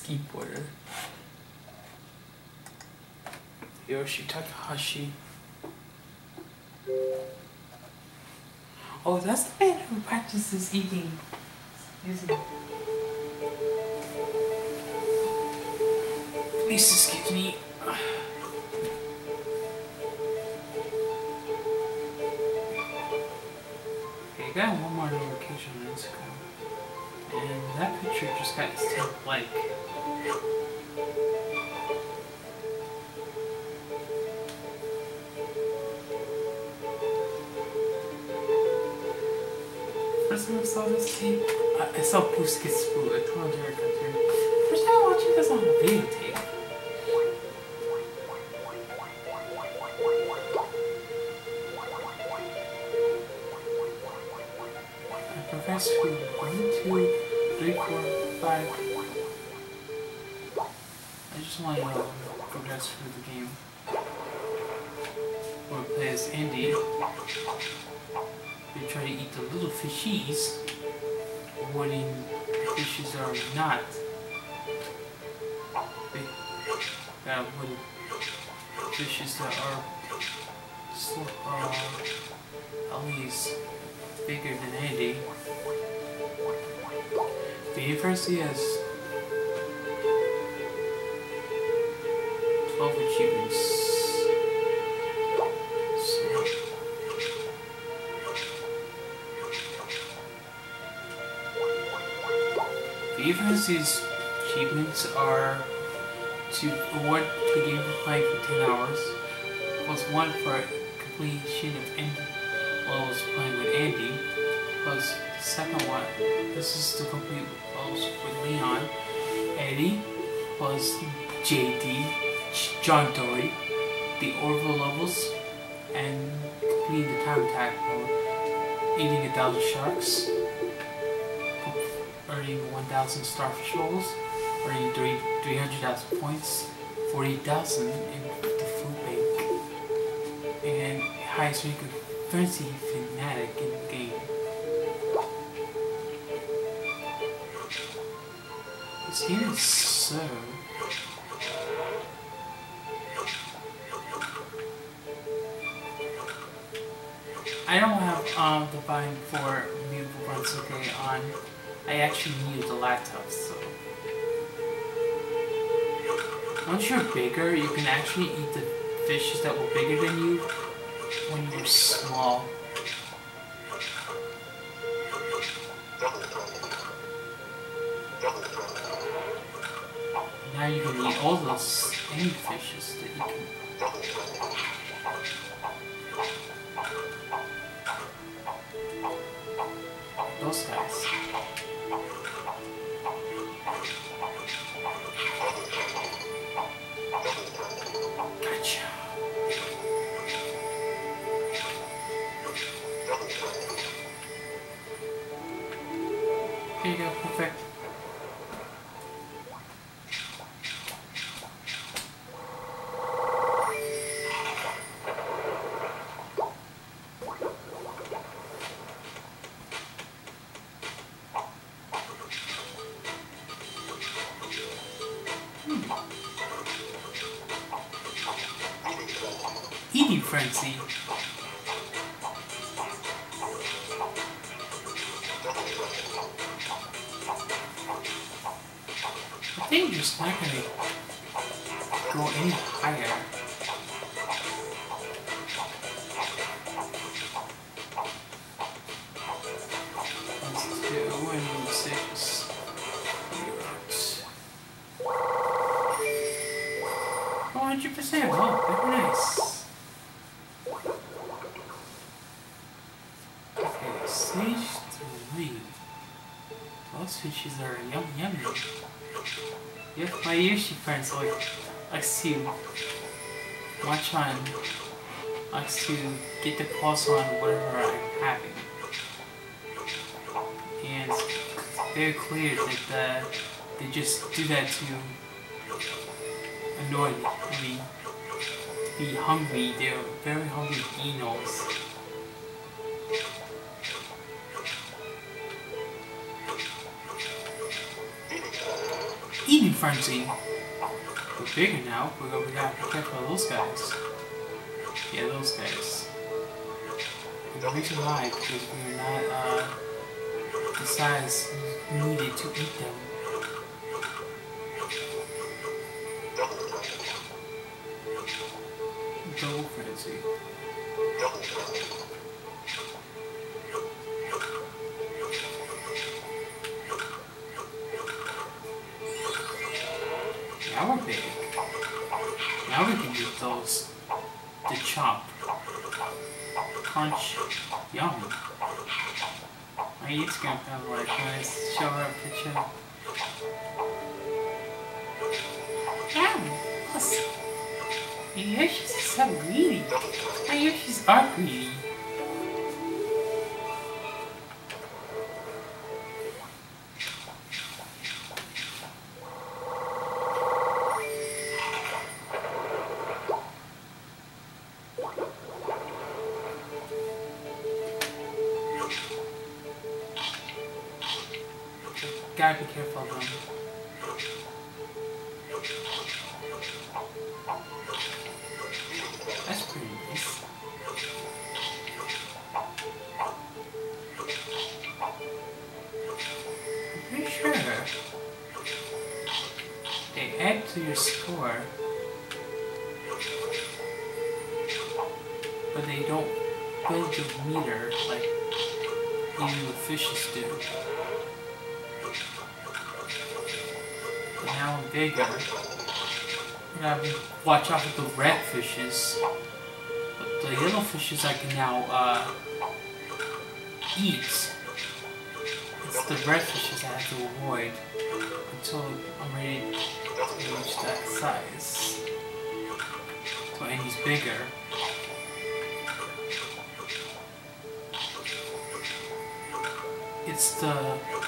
skateboarder. Yoshi Takahashi. Oh, that's the man who practices eating. Please excuse me. Okay, I got one more notification on Instagram. And that picture just got 10 like. First time I saw this tape, I saw Boost Get Spooked. I told Derek I did. First time I'm watching this on a videotape. I progressed through 1, 2, 3, 4, 5. I just want to progress through the game. We'll play as Andy. We try to eat the little fishies, avoiding the fishes are not. Gotta avoid fishes that are at least bigger than Andy. The university has 12 achievements. The university's achievements are to award the game for playing for 10 hours, plus 1 for completion of Andy levels playing with Andy, plus the second one, this is to complete levels with Leon, Eddie, plus JD, John Dory, the Orville levels, and completing the time attack mode, eating 1,000 sharks, earning 1,000 starfish rolls, earning 300,000 points, 40,000 in the food bank, and highest rank of Frenzy Fanatic in the game. This game is so... I don't have the buying for Mutable Rensuke on. I actually need the laptop, so... Once you're bigger, you can actually eat the fishes that were bigger than you when you were small. Now you can eat all those any fishes that you can. Those guys. Gotcha. Here you go, perfect. Eating frenzy. I think you're just not gonna go any higher. Let's do and 6. 100%. Oh, very nice. Okay, stage 3. Those fishes are yummy. Yep, my Yoshi friends likes to watch on, likes to get the pulse on whatever I'm having. And it's very clear that they just do that to annoy me, be hungry. They're very hungry dinos. Eating frenzy. We're bigger now. We gotta be careful of those guys. Yeah, those guys. And the reason why, because we're not the size needed to eat them. Double frenzy. Now we're big. Now we can use those to chop. Punch. Yum. My Instagram kind like when I show her a picture. Ow! My Yoshis are so greedy. My Yoshis are greedy. Gotta be careful of them. That's pretty nice. I'm pretty sure they add to your score, but they don't build your meter like even the fishes do. But now I'm bigger. You gotta watch out for the red fishes. But the yellow fishes I can now eat. It's the red fishes I have to avoid until I'm ready to reach that size. So Andy's bigger. It's the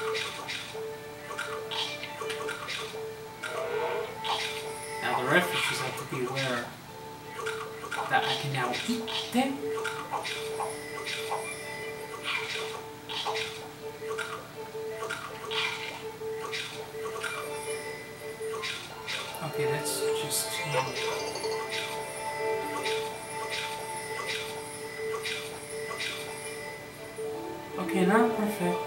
now the red fishes have to be aware that I can now eat them. Okay, that's just okay, now perfect.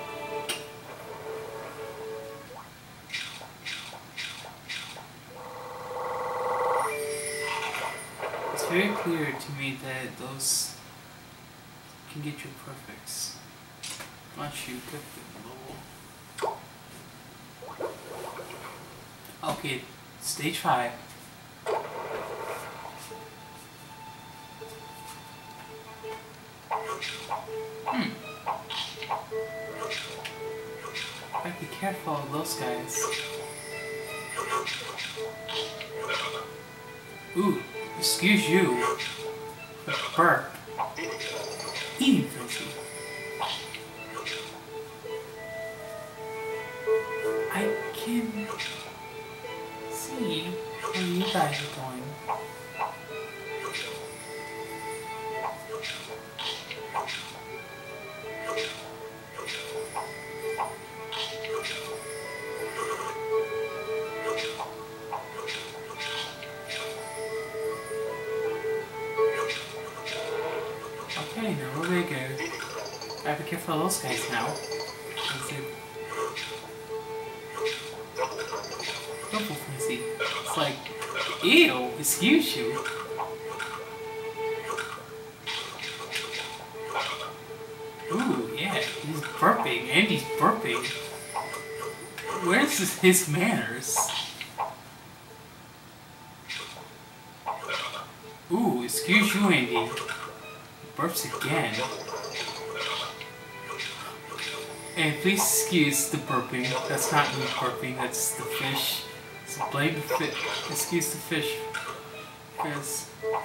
It's very clear to me that those can get you perfects once you get the level. Okay, stage 5. Gotta be careful of those guys. Ooh, excuse you. Burp. Eating frenzy. I can see where you guys are going. Okay, now where we go? Gotta be careful of those guys now. Double frenzy. It's like, ew, excuse you. Ooh, yeah, he's burping, and he's burping. Where's his manners? Ooh, excuse you, Andy. Burps again. And please excuse the burping. That's not me burping, that's the fish. So blame the fish. Excuse the fish. Because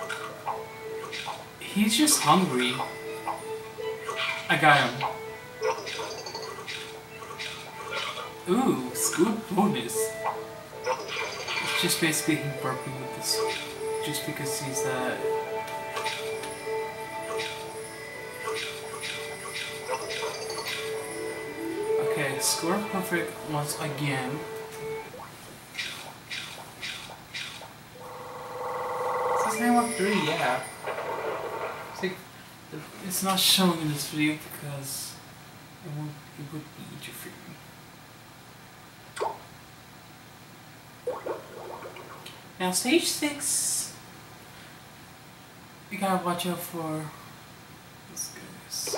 he's just hungry. I got him. Ooh, scoop bonus. It's just basically him burping with this. Just because he's Okay, score perfect once again. 3, yeah. It's not showing in this video because it would be interfering. Now stage 6, you gotta watch out for this goes.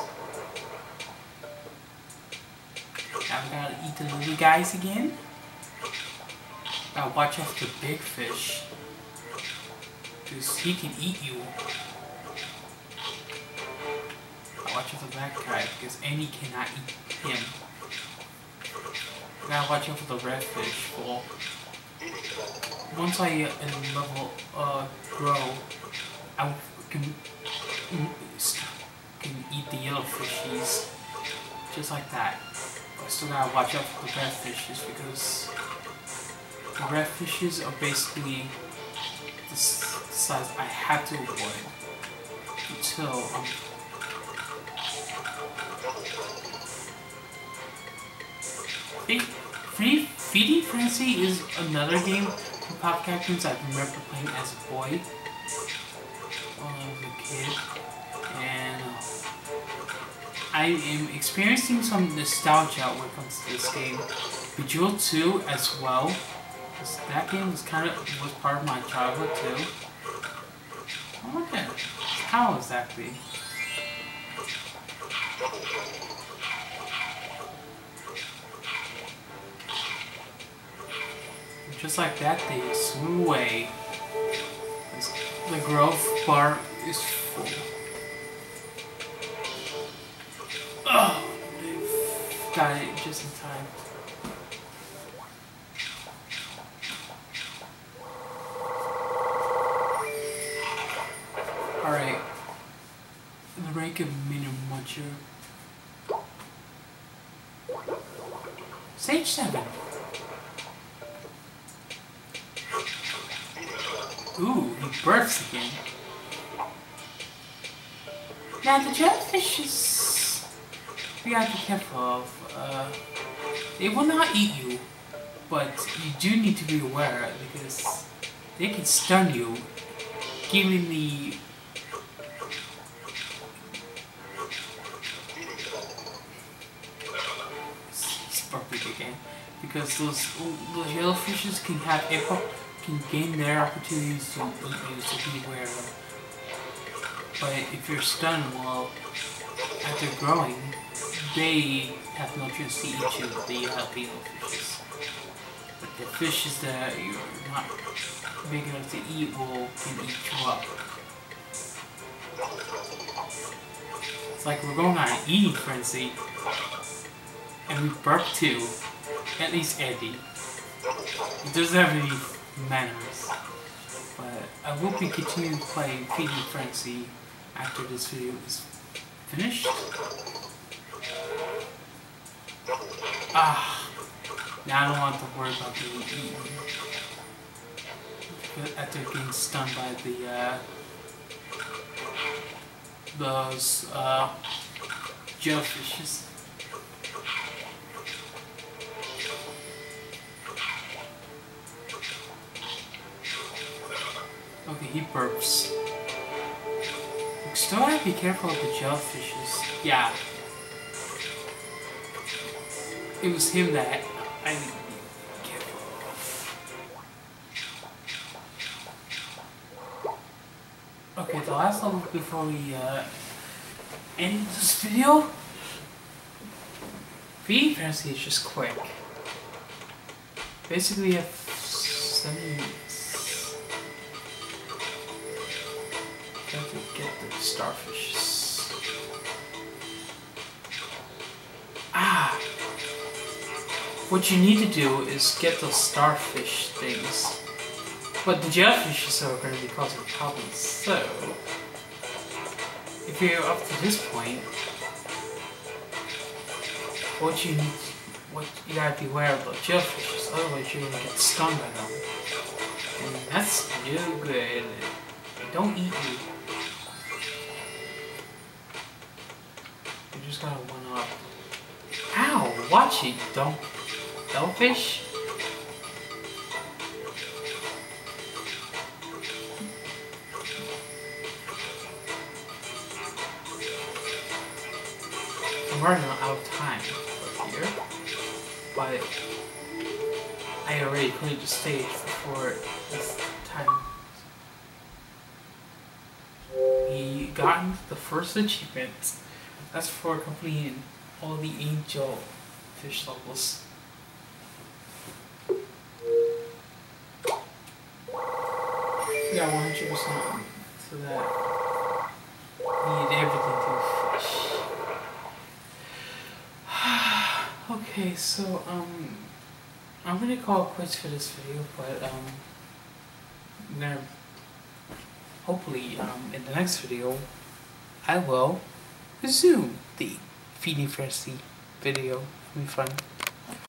Now we gotta eat the little guys again. Gotta watch out for the big fish, because he can eat you. Watch out for that guy, because Andy cannot eat him. Gotta watch out for the red fish. Well, once I level grow, I can eat the yellow fishies just like that. But I still gotta watch out for the red fishes, because the red fishes are basically the size I have to avoid until Feeding Frenzy is another game from Pop Captains I remember playing as a boy when I was a kid, and I am experiencing some nostalgia when it comes to this game. Bejeweled 2 as well, because that game was part of my childhood too. I wonder how exactly. Just like that, they swim away. The growth bar is full. Oh, they've got it just in time. Alright. The rank of Mini Muncher. Stage 7. Ooh, he burps again. Now the jellyfishes, we gotta be careful of. They will not eat you, but you do need to be aware because they can stun you, giving the he's burping again, because those jellyfishes can have can gain their opportunities to eat you, so be aware of them. But if you're stunned, well, after growing, they have no chance to eat you, the little fishes. But the fishes that you're not big enough to eat can eat you up. It's like we're going on an eating frenzy, and we burp too. At least Andy. He doesn't have any manners, but I will be continuing playing Feeding Frenzy after this video is finished. Now I don't want to worry about being eaten after getting stunned by those jellyfishes. Okay, he burps. Still have to be careful of the jellyfishes. Yeah. It was him that I need to be careful of. Okay, the last level before we end this video. Feeding Frenzy is just quick. Basically, you have 7 minutes. To get the starfishes. What you need to do is get those starfish things. But the jellyfishes are going to be causing problems, so if you're up to this point, what you gotta be aware of the jellyfishes, otherwise you're gonna get stung by them. And that's no good. They don't eat you. You just gotta one up. Ow! Watch it, Dollfish. I'm running out of time up here, but I already cleared the stage before this time. We gotten the first achievement. That's for completing all the angel fish levels. We got 100% so that we need everything to fish. Okay, so I'm gonna call it quits for this video, but I'm gonna hopefully in the next video I will resume the Feeding Frenzy video. It'll be fun.